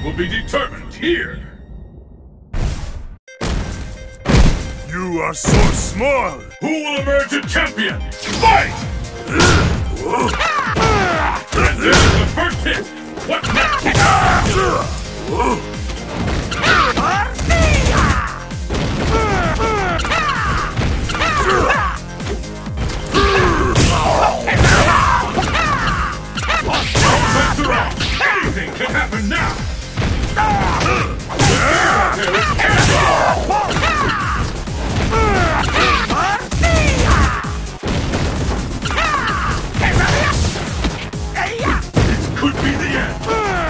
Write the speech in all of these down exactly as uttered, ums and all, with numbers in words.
will be determined here. You are so small! Who will emerge a champion? Fight! And there's the first hit! What next? After all, anything can happen now! There is could be the end!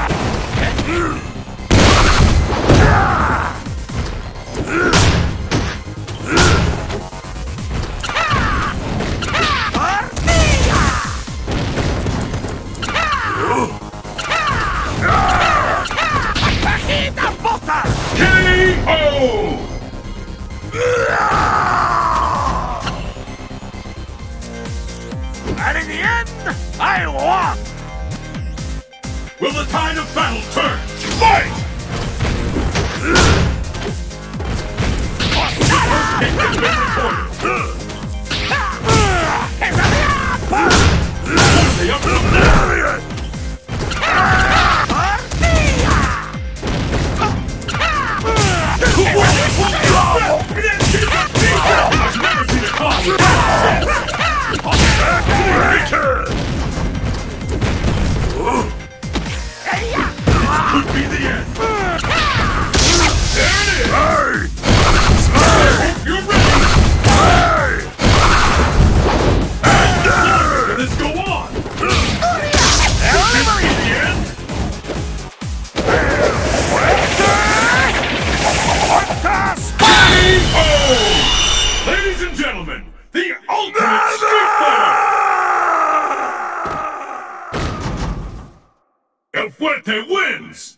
K O! And in the end, I won! Will the tide of battle turn? Fight! The first hit has been recorded. The upper I've never seen a clock with could be the end. There it is! Hey! I hope you're ready! Hey! And let's go on! Could this be the end? Oh! Ladies and gentlemen, the ultimate street fighter! El Fuerte wins!